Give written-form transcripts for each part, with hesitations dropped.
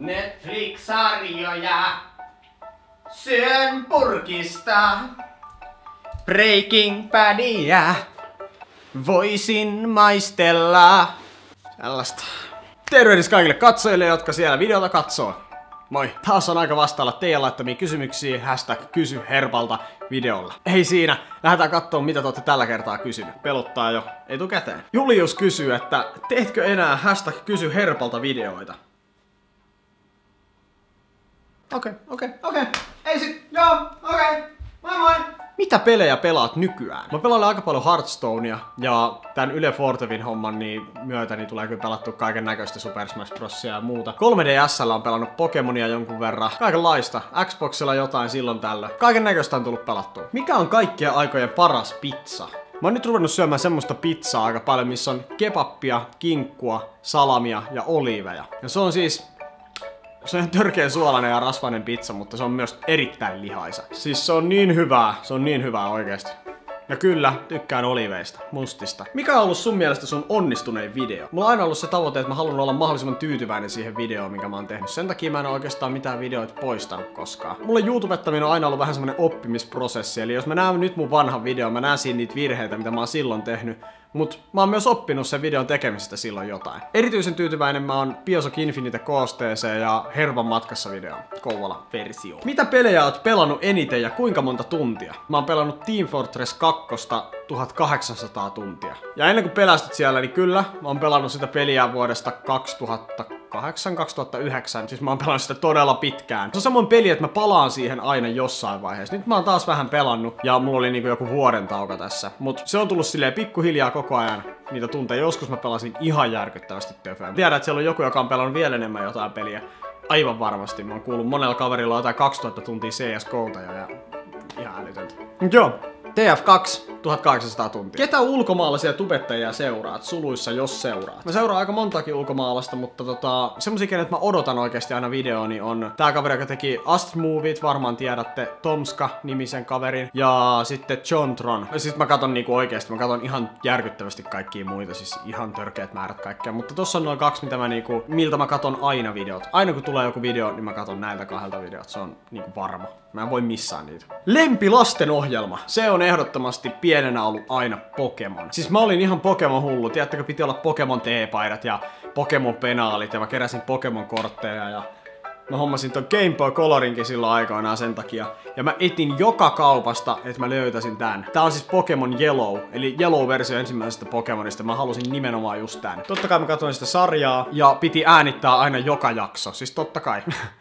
Netflix-sarjoja. Syön purkista. Breaking Badia. Voisin maistella. Sellaista. Tervehdys kaikille katsojille, jotka siellä videota katsoo. Moi! Taas on aika vastailla teidän laittamiin kysymyksiin #kysy Herpalta videolla. Ei siinä, lähdetään katsomaan mitä te olette tällä kertaa kysynyt. Pelottaa jo etukäteen. Julius kysyy, että teetkö enää #kysy Herpalta videoita? Okei. Ei sit, joo, okei. Moi moi! Mitä pelejä pelaat nykyään? Mä pelaan aika paljon Hearthstonea ja tän Yle Fortevin homman myötä tulee kyllä pelattua kaiken näköistä Super Smash Brosia ja muuta. 3DS:llä on pelannut Pokemonia jonkun verran. Kaikenlaista. Xboxilla jotain silloin tällöin. Kaiken näköistä on tullut pelattua. Mikä on kaikkien aikojen paras pizza? Mä oon nyt ruvennut syömään semmoista pizzaa aika paljon, missä on kebappia, kinkkua, salamia ja oliiveja. Ja se on siis... Se on törkeän suolainen ja rasvainen pizza, mutta se on myös erittäin lihaisa. Siis se on niin hyvää oikeesti. Ja kyllä, tykkään oliiveista, mustista. Mikä on ollut sun mielestä sun onnistunein video? Mulla on aina ollut se tavoite, että mä haluan olla mahdollisimman tyytyväinen siihen videoon, minkä mä oon tehnyt. Sen takia mä en oikeastaan mitään videoita poistanut koskaan. Mulle YouTubettaminen on aina ollut vähän semmonen oppimisprosessi. Eli jos mä näen nyt mun vanhan videon, mä näen siinä niitä virheitä, mitä mä oon silloin tehnyt. Mut mä oon myös oppinut sen videon tekemisestä silloin jotain. Erityisen tyytyväinen mä oon Bioshock Infinite koosteeseen ja Hervan matkassa videoon. Kouvola-versio. Mitä pelejä oot pelannut eniten ja kuinka monta tuntia? Mä oon pelannut Team Fortress 2 1800 tuntia. Ja ennen kuin pelästyt siellä, niin kyllä, mä oon pelannut sitä peliä vuodesta 2008-2009. Siis mä oon pelannut sitä todella pitkään. Se on semmoinen peli, että mä palaan siihen aina jossain vaiheessa. Nyt mä oon taas vähän pelannut ja mulla oli niinku joku vuoden tauko tässä. Mut se on tullut silleen pikkuhiljaa koko ajan niitä tunteja. Joskus mä pelasin ihan järkyttävästi töföä. Tiedän, että siellä on joku, joka on pelannut vielä enemmän jotain peliä. Aivan varmasti. Mä oon kuullut monella kaverilla jotain 2000 tuntia CS:GOta ja ihan älytöntä. Joo. TF2 1800 tuntia. Ketä ulkomaalaisia tubettajia seuraat? Suluissa jos seuraat. Mä seuraan aika montakin ulkomaalaista, mutta semmosia, kenet mä odotan oikeesti aina videooni on tää kaveri, joka teki Ast-Movit, varmaan tiedätte Tomska-nimisen kaverin, ja sitten Jontron. Ja sit mä katon niinku oikeesti, mä katon ihan järkyttävästi kaikkia muita, siis ihan törkeät määrät kaikkea, mutta tossa on noin 2, miltä mä katon aina videot. Aina kun tulee joku video, niin mä katon näiltä 2 videot, se on niinku varma. Mä en voi missään niitä. Lempilastenohjelma. Se on ehdottomasti pienenä ollut aina Pokemon. Siis mä olin ihan Pokemon hullu. Tiedättekö, piti olla Pokemon teepaidat ja Pokemon penaalit ja mä keräsin Pokemon kortteja ja mä hommasin ton Game Boy Colorinkin silloin aikoinaan sen takia. Ja mä etin joka kaupasta, että mä löytäisin tän. Tää on siis Pokemon Yellow, eli Yellow-versio ensimmäisestä Pokemonista. Mä halusin nimenomaan just tän. Totta kai mä katsoin sitä sarjaa ja piti äänittää aina joka jakso. Siis totta kai.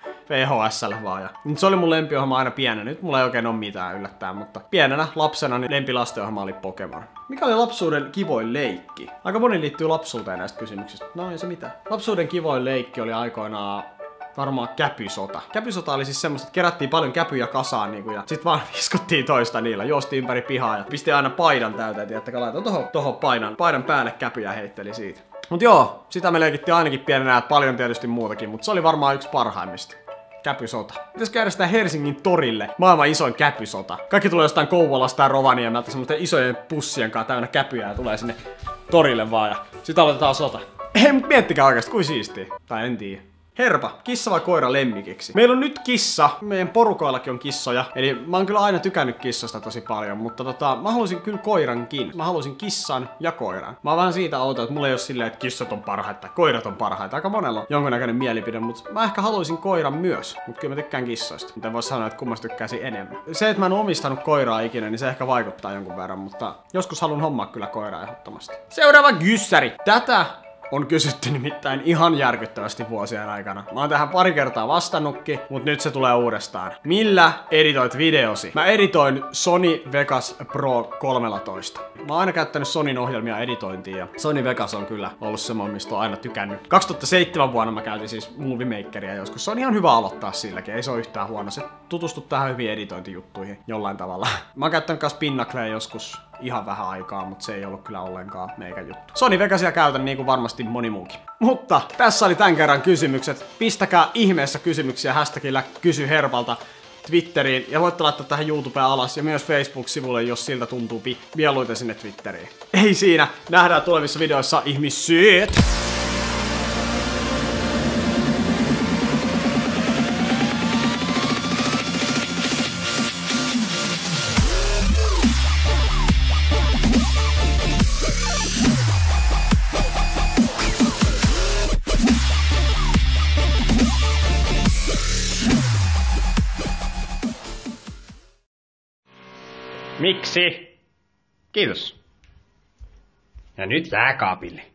VHS:llä vaan. Ja se oli mun lempiohjelma aina pienenä. Nyt mulla ei oikein ole mitään yllättää, mutta pienenä lapsena niin lempilastenohjelma oli Pokemon. Mikä oli lapsuuden kivoin leikki? Aika moni liittyy lapsuuteen näistä kysymyksistä. No ei se mitään. Lapsuuden kivoin leikki oli aikoinaan varmaan käpysota. Käpysota oli siis semmoista, että kerättiin paljon käpyjä kasaan niinku, ja sit vaan viskottiin toista niillä. Juostiin ympäri pihaa ja pisti aina paidan täyteen. Tiedättekö, laitoin tohon paidan päälle käpyjä heitteli siitä. Mut joo, sitä me leikittiin ainakin pienenä, paljon tietysti muutakin, mutta se oli varmaan yksi parhaimmista. Käpysota. Pitäis käydä sitä Helsingin torille. Maailman isoin käpysota. Kaikki tulee jostain Kouvolasta ja Rovaniemeltä semmoisten isojen pussien kanssa täynnä käpyjä ja tulee sinne torille vaan ja sit aloitetaan sota. Ei, mut miettikää oikeesti, kuin siistiä. Tai en tiedä. Herpa, kissa vai koira lemmikiksi? Meillä on nyt kissa, meidän porukoillakin on kissoja, eli mä oon kyllä aina tykännyt kissasta tosi paljon, mutta mä haluaisin kyllä koirankin. Mä haluaisin kissan ja koiran. Mä oon vähän siitä outo, että mulla ei oo silleen, että kissat on parhaita tai koirat on parhaita. Aika monella on jonkunnäköinen mielipide, mutta mä ehkä haluaisin koiran myös. Mutta kyllä mä tykkään kissoista. Miten vois sanoa, että kummasta tykkäisin enemmän. Se, että mä en omistanut koiraa ikinä, niin se ehkä vaikuttaa jonkun verran, mutta joskus haluan hommaa kyllä koiraa ehdottomasti. Seuraava kyssäri. Tätä on kysytty nimittäin ihan järkyttävästi vuosien aikana. Mä oon tähän pari kertaa vastannutkin, mut nyt se tulee uudestaan. Millä editoit videosi? Mä editoin Sony Vegas Pro 13. Mä oon aina käyttänyt Sonyn ohjelmia editointiin ja Sony Vegas on kyllä ollut semmoinen, mistä oon aina tykännyt. 2007 vuonna mä käytin siis Movie Makeria joskus. Se on ihan hyvä aloittaa silläkin, ei se oo yhtään huono. Se tutustut tähän hyviin editointijuttuihin jollain tavalla. Mä oon käyttänyt kans Pinnaclea joskus ihan vähän aikaa, mutta se ei ollut kyllä ollenkaan meikä juttu. Sony Vegasia käytän niin kuin varmasti moni muukin. Mutta tässä oli tämän kerran kysymykset. Pistäkää ihmeessä kysymyksiä hashtagillä kysy Herpalta Twitteriin ja voitte laittaa tähän YouTubeen alas ja myös Facebook-sivulle, jos siltä tuntuu mieluiten sinne Twitteriin. Ei siinä, nähdään tulevissa videoissa ihmiset! Miksi? Kiitos. Ja nyt jääkaapille.